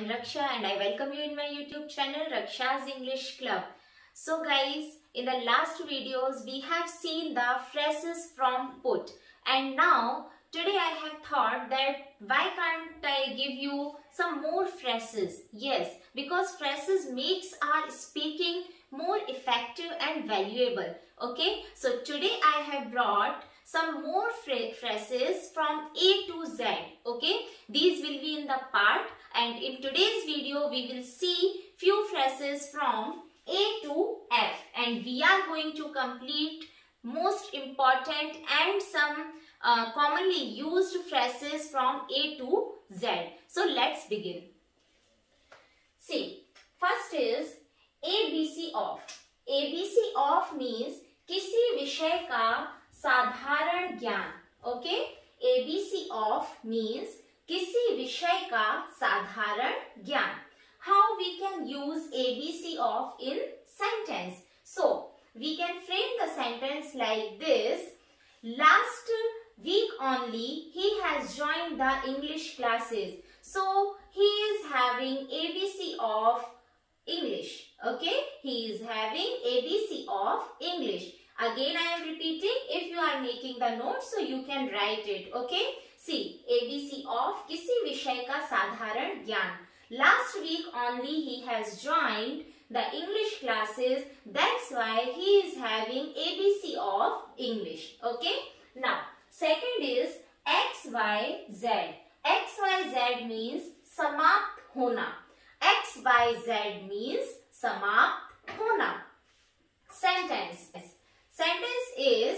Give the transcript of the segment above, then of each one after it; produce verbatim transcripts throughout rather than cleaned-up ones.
am Raksha and I welcome you in my YouTube channel Raksha's English Club. So guys, in the last videos we have seen the phrases from put, and now today I have thought that why can't I give you some more phrases? Yes, because phrases makes our speaking more effective and valuable. Okay, so today I have brought some more phrases from A to Z. Okay, these will be in the part, and in today's video we will see few phrases from A to F, and we are going to complete most important and some uh, commonly used phrases from A to Z. So let's begin. See, first is A B C of. A B C of means किसी विषय का साधारण ज्ञान. Okay, A B C of means किसी विषय का साधारण ज्ञान. How we can use A B C of in sentence? So we can frame the sentence like this. Last week only he has joined the English classes. So he is having A B C of English. Okay, he is having A B C of English. Again I am repeating. If you are making the notes, so you can write it. Okay, see, A B C of किसी विषय का साधारण ज्ञान. Last week only he has joined the English classes. That's why he is having A B C of English. Okay, now second is X Y Z. X Y Z means समाप्त होना. X Y Z means समाप्त होना. Sentence. Sentence is,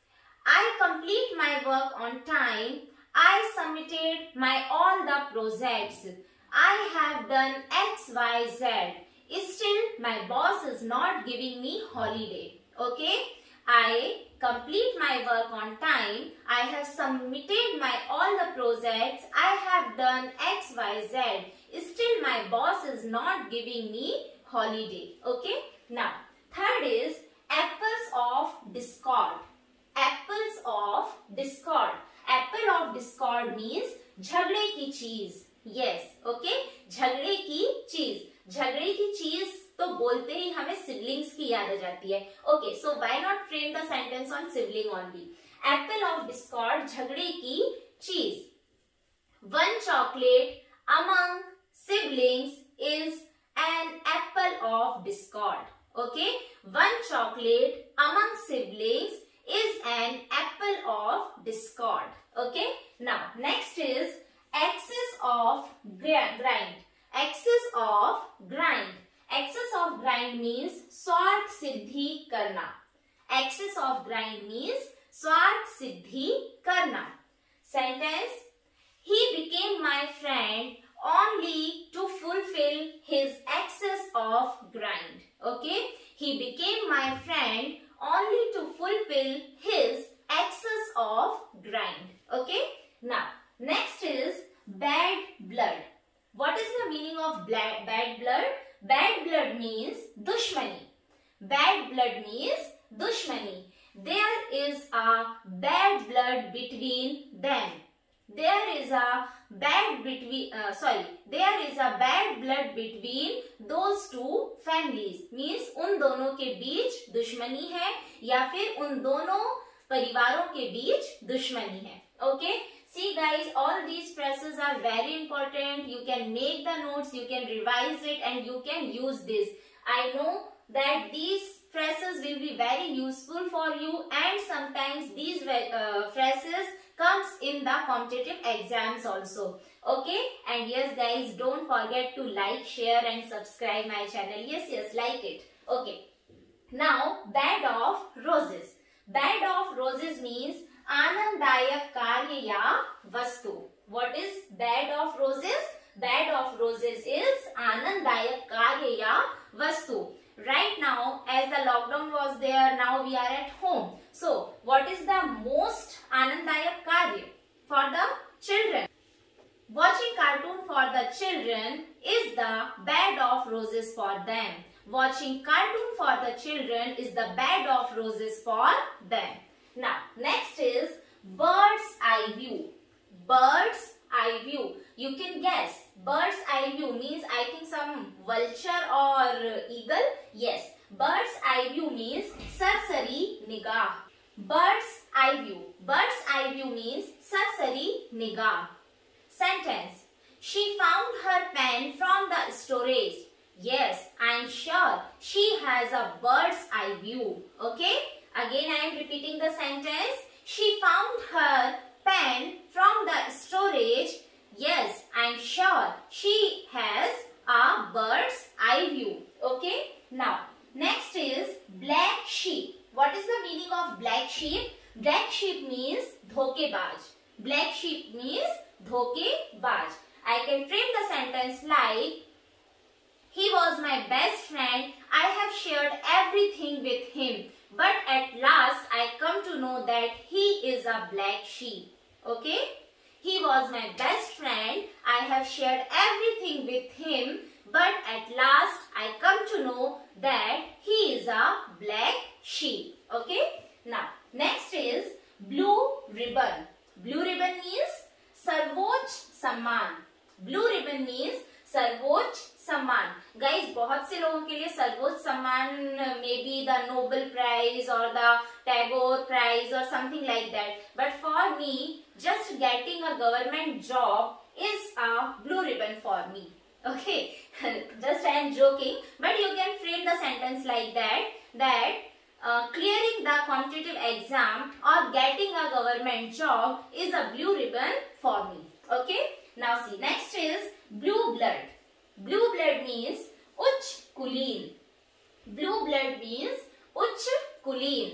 I complete my work on time. I submitted my all the projects. I have done X Y Z. Still, my boss is not giving me holiday. Okay, I complete my work on time. I have submitted my all the projects. I have done X Y Z. Still, my boss is not giving me holiday. Okay, now third is apples of discord. Apples of discord. Apple of discord means झगड़े की चीज. Yes, okay, झगड़े की चीज. झगड़े की चीज तो बोलते ही हमें siblings की याद आ जाती है. Okay, so why not frame the sentence on sibling only? Apple of discord, झगड़े की चीज. One chocolate among siblings is an apple of discord. Okay, one chocolate among siblings is an apple of discord. Okay, now next is excess of grind. Excess of grind. Excess of grind means स्वार्थ सिद्धि करना. Excess of grind means स्वार्थ सिद्धि करना. Sentence, he became my friend only to fulfill his excess of grind. Okay, he became my friend only to fulfill his excess of grind. Okay, now next is bad blood. What is the meaning of bad blood? Bad blood means dushmani. Bad blood means dushmani. There is a bad blood between them. There is a bad between uh, sorry there is a bad blood between those two families. Means उन दोनों के बीच दुश्मनी है या फिर उन दोनों परिवारों के बीच दुश्मनी है. Okay, see guys, all these phrases are very important. You can make the notes, you can revise it, and you can use this. I know that these phrases will be very useful for you, and sometimes these uh, phrases comes in the competitive exams also. Okay, and yes guys, don't forget to like, share and subscribe my channel. Yes, yes, like it. Okay, now bed of roses. Bed of roses means आनंददायक कार्य या वस्तु. What is bed of roses? Bed of roses is आनंददायक कार्य या वस्तु. Right now, as the lockdown was there, now we are at home. So, what is the most आनंददायक कार्य for the children? Watching cartoon for the children is the bed of roses for them. Watching cartoon for the children is the bed of roses for them. Now, next is bird's eye view. Bird's eye view. You can guess bird's eye view means I think some vulture or eagle. Yes, bird's eye view means sarsari nigah. Bird's eye view. Bird's eye view means sarsari nigah. Sentence. She found her pen from the storage. Yes, I am sure she has a bird's eye view. Okay. Again, I am repeating the sentence. She found her pen from the storage. Yes, I am sure she has a bird's eye view. Okay. Now, next is black sheep. What is the meaning of black sheep? Black sheep means dhokebaj. Black sheep means dhokebaj. I can frame the sentence like, he was my best friend. I have shared everything with him. But at last, I come to know that he is a black sheep. Okay? He was my best friend. I have shared everything with him. But at last, I come to know that he is a black sheep. Okay? Now, next is blue ribbon. Blue ribbon means Sarvoj Samman. Blue ribbon means सर्वोच्च सम्मान. Guys बहुत से लोगों के लिए सर्वोच्च सम्मान may be the Nobel prize और द टैगोर प्राइज और something like that, but for me just getting a government job is a blue ribbon for me. Okay, just I am joking, but you can frame the sentence like that, that uh, clearing the competitive exam or getting a government job is a blue ribbon for me. Okay, now see, next is blue blood. Blue blood means uch kuleen. Blue blood means uch kuleen.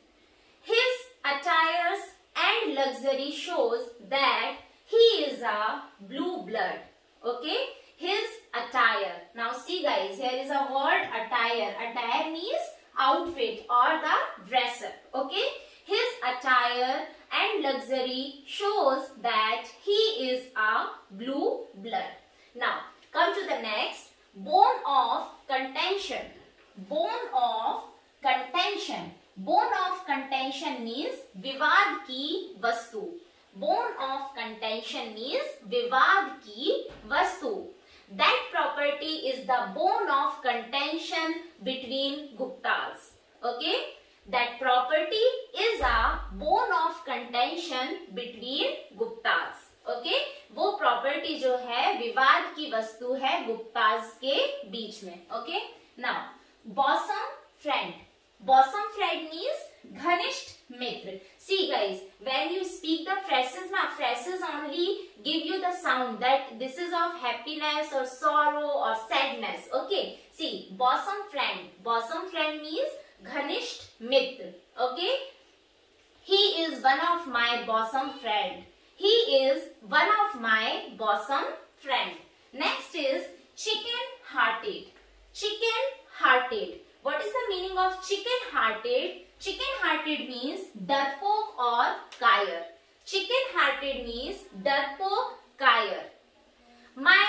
His attires and luxury shows that he is a blue blood. Okay, his attire. Now see guys, here is a word attire. Attire means outfit or the dress up. Okay, his attire and luxury shows that he is a blue blood. Now come to the next, bone of contention. Bone of contention. Bone of contention means विवाद की वस्तु. Bone of contention means विवाद की वस्तु. That property is the bone of contention between Guptas. Okay, that property is a bone of contention between Guptas. Okay, वो property जो है विवाद की वस्तु है गुप्तास के बीच में. Okay, now bosom friend. Bosom friend means घनिष्ठ मित्र. See guys, when you speak the phrases, na phrases only give you the sound that this is of happiness or sorrow or sadness. Okay, see, bosom friend. Bosom friend means घनिष्ठ मित्र. Okay, he is one of my bosom friend. He is one of my bosom friend. Next is chicken hearted. Chicken hearted. What is the meaning of chicken hearted? Chicken hearted means डरपोक और कायर. Chicken hearted means डरपोक कायर. My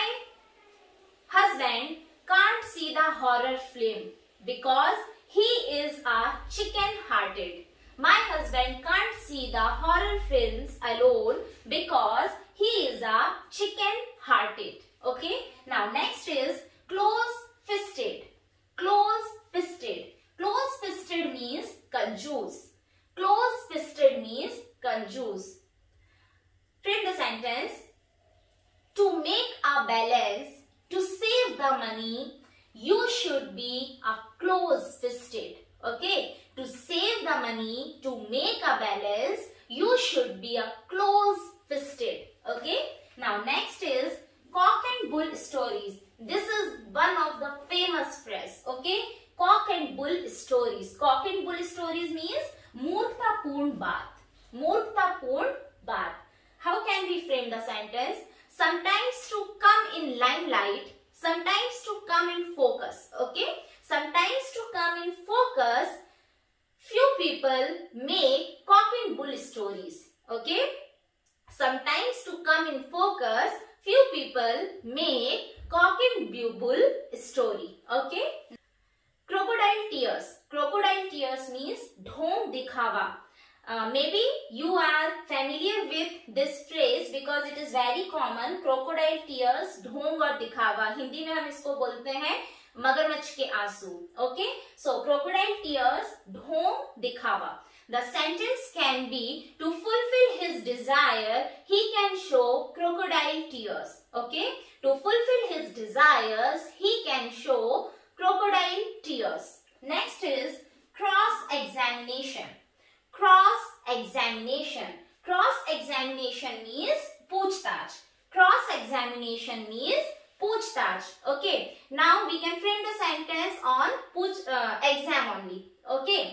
husband can't see the horror film because he is a chicken hearted. My husband can't see the horror films alone because he is a chicken hearted. Okay, now next is close fisted. Close fisted. Close fisted means कंजूस. Close fisted means कंजूस. Frame the sentence. To make a balance, to save the money, you should be a close fisted. Okay, to save the money, to make a balance, you should be a close fisted. Okay, now next is cock and bull stories. This is one of the famous phrase. Okay, cock and bull stories. Cock and bull stories means मूर्खतापूर्ण बात. मूर्खतापूर्ण बात. How can we frame the sentence? Sometimes to come in limelight, sometimes to come in focus. Okay, sometimes to come in focus, few people make cock and bull stories. Okay, sometimes to come in focus, few people make cock and bull story. Okay, crocodile tears. Crocodile tears means ढोंग दिखावा. Uh, maybe you are familiar with this phrase because it is very common. Crocodile tears, ढोंग और दिखावा. हिंदी में हम इसको बोलते हैं मगरमच्छ के आंसू. Okay, so crocodile tears, ढोंग दिखावा. The sentence can be to fulfill his desire, he can show crocodile tears. Okay, to fulfill his desires, he can show crocodile tears. Next is cross-examination. Cross-examination. Cross-examination means पूछताछ. Cross-examination means पूछताछ. Okay. Now we can frame the sentence on पूछ uh, exam only. Okay.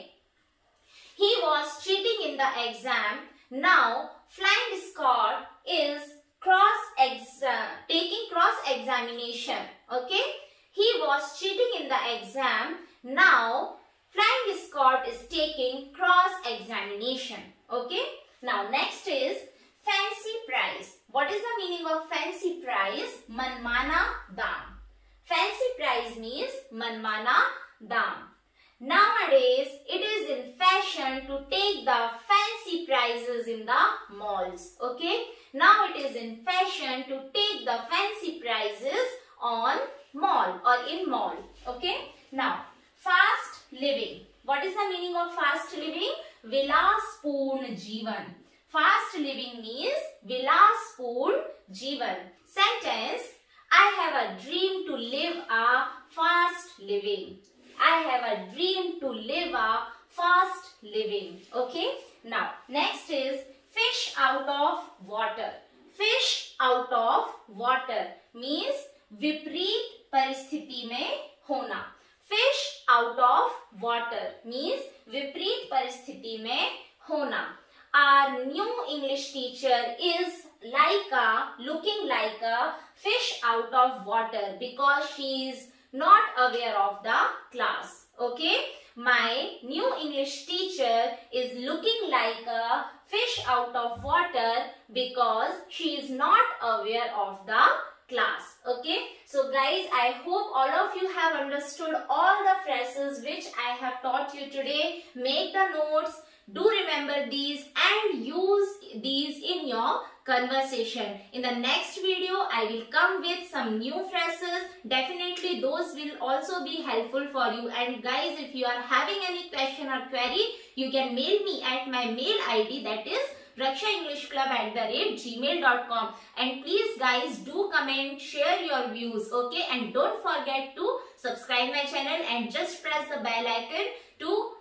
He was cheating in the exam. Now flying squad is cross exam taking cross examination. Okay. He was cheating in the exam. Now flying squad is taking cross examination. Okay. Now next is fancy price. What is the meaning of fancy price? Manmana daam. Fancy price means manmana daam. Nowadays it is in fashion to take the fancy prices in the malls. Okay. Now it is in fashion to take the fancy prices on mall or in mall. Okay. Now fast living. What is the meaning of fast living? Vilaspoorn Jeevan. Fast living means Vilaspoorn Jeevan. Sentence: I have a dream to live a fast living. I have a dream to live a fast living. Okay. Now next is fish out of water. Fish out of water means विपरीत परिस्थिति में होना. Fish out of water means विपरीत परिस्थिति में होना. Our new English teacher is like a, looking like a fish out of water because she is not aware of the class. Okay. My new English teacher is looking like a fish out of water because she is not aware of the class. Okay. So guys, I hope all of you have understood all the phrases which I have taught you today. Make the notes. Do remember these and use these in your conversation. In the next video, I will come with some new phrases. Definitely those will also be helpful for you. And guys, if you are having any question or query, you can mail me at my mail I D, that is raksha english club at the rate gmail dot com. And please guys, do comment, share your views. Okay. And don't forget to subscribe my channel and just press the bell icon to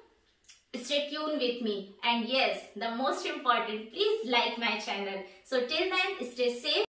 stay tuned with me. And yes, the most important, please like my channel. So till then, stay safe.